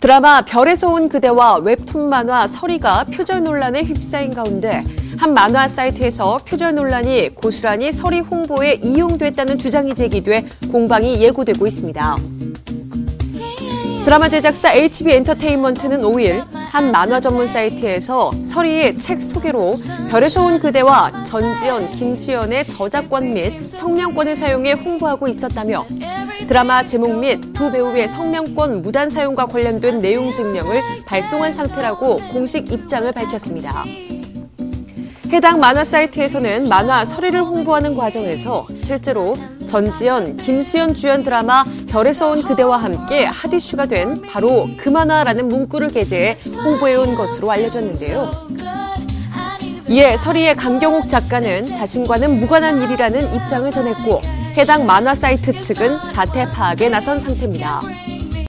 드라마 별에서 온 그대와 웹툰 만화 서리가 표절 논란에 휩싸인 가운데 한 만화 사이트에서 표절 논란이 고스란히 서리 홍보에 이용됐다는 주장이 제기돼 공방이 예고되고 있습니다. 드라마 제작사 HB엔터테인먼트는 5일 한 만화 전문 사이트에서 서리의 책 소개로 별에서 온 그대와 전지현, 김수현의 저작권 및 성명권을 사용해 홍보하고 있었다며 드라마 제목 및 두 배우의 성명권 무단 사용과 관련된 내용 증명을 발송한 상태라고 공식 입장을 밝혔습니다. 해당 만화 사이트에서는 만화 서리를 홍보하는 과정에서 실제로 전지현, 김수현 주연 드라마 별에서 온 그대와 함께 핫 이슈가 된 바로 그 만화라는 문구를 게재해 홍보해온 것으로 알려졌는데요. 이에 서리의 강경욱 작가는 자신과는 무관한 일이라는 입장을 전했고 해당 만화 사이트 측은 사태 파악에 나선 상태입니다.